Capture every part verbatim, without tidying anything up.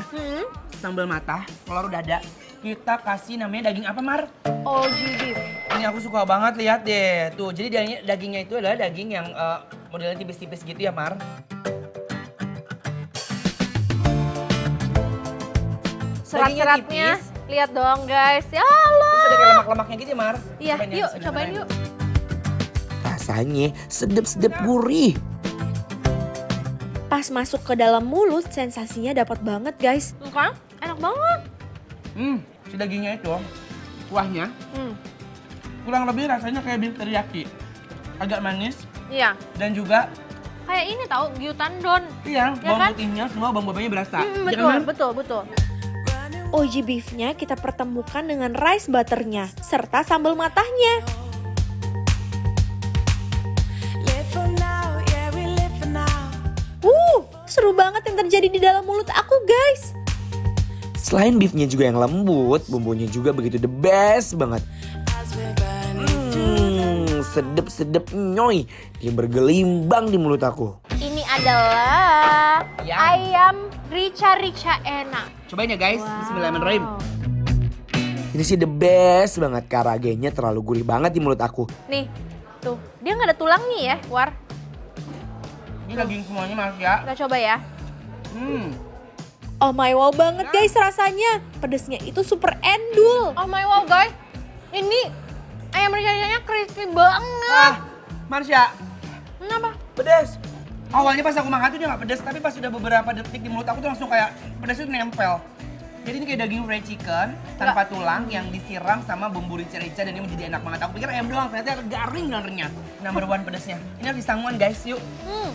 Hmm. Sambal matah, telur dada. Kita kasih namanya daging apa, Mar? O G beef. Ini aku suka banget, lihat deh. Tuh, jadi dagingnya, dagingnya itu adalah daging yang uh, modelnya tipis-tipis gitu ya, Mar. Serat-seratnya, lihat dong guys. Ya Allah. Terus ada kayak lemak-lemaknya gitu ya, Mar? Iya, Cobain yuk ya, cobain yuk. Rasanya sedep-sedep gurih. Pas masuk ke dalam mulut, sensasinya dapat banget guys. Kan? Enak banget. Hmm, si dagingnya itu, kuahnya, Hmm. kurang lebih rasanya kayak beef teriyaki. Agak manis Iya. dan juga Kayak ini tahu gyutandon. iya, Ya bawang kan? putihnya semua bawang bombay berasa. Hmm, Ya kan, betul, Mar? betul, betul. O G beefnya kita pertemukan dengan rice butternya serta sambal matahnya. Uh, seru banget yang terjadi di dalam mulut aku guys. Selain beefnya juga yang lembut, bumbunya juga begitu the best banget. Hmm, sedep-sedep nyoy. Dia bergelimbang di mulut aku. Ini adalah Ayam. ayam rica-rica enak. Cobain ya guys, bismillahirrahmanirrahim. Ini sih the best banget. Karagenya terlalu gurih banget di mulut aku. Nih, tuh. Dia nggak ada tulangnya ya, War. Ini daging semuanya, Mas ya. Kita coba ya. Hmm. Oh my wow banget guys rasanya. Pedesnya itu super endul. Oh my wow guys. Ini ayam rica-ricanya crispy banget. Ah, Marsha, Kenapa? pedas. Awalnya pas aku makan tuh dia nggak pedas, tapi pas sudah beberapa detik di mulut aku tuh langsung kayak pedasnya tuh nempel. Jadi ini kayak daging fried chicken tanpa tulang yang disiram sama bumbu rica-rica dan ini menjadi enak banget. Aku pikir ayam doang, ternyata garing dan renyah. Number one pedasnya. Ini harus disangguan guys, yuk. Hmm.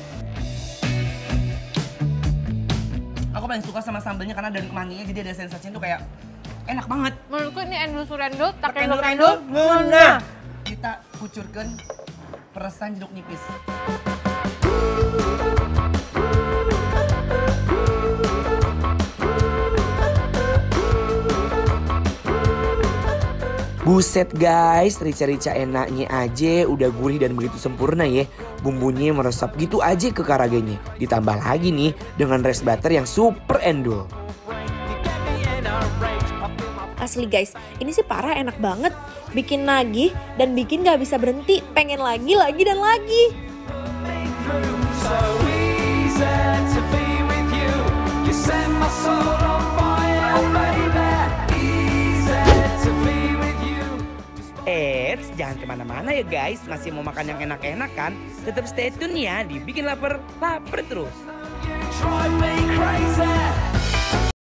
Aku paling suka sama sambelnya karena ada kemanginya, jadi ada sensasinya tuh kayak enak banget. Menurutku ini endul surendul, tak Endul endul endul ngena. Kita kucurkan peresan jeruk nipis. Buset guys, rica-rica enaknya aja udah gurih dan begitu sempurna ya. Bumbunya meresap gitu aja ke karagenya. Ditambah lagi nih dengan rice butter yang super endul. Asli guys, ini sih parah enak banget. Bikin nagih dan bikin gak bisa berhenti. Pengen lagi, lagi, dan lagi. Eits, jangan kemana-mana ya guys. Masih mau makan yang enak-enak kan? Tetap stay tune ya di Bikin Lapar, Lapar terus. Drive me crazy.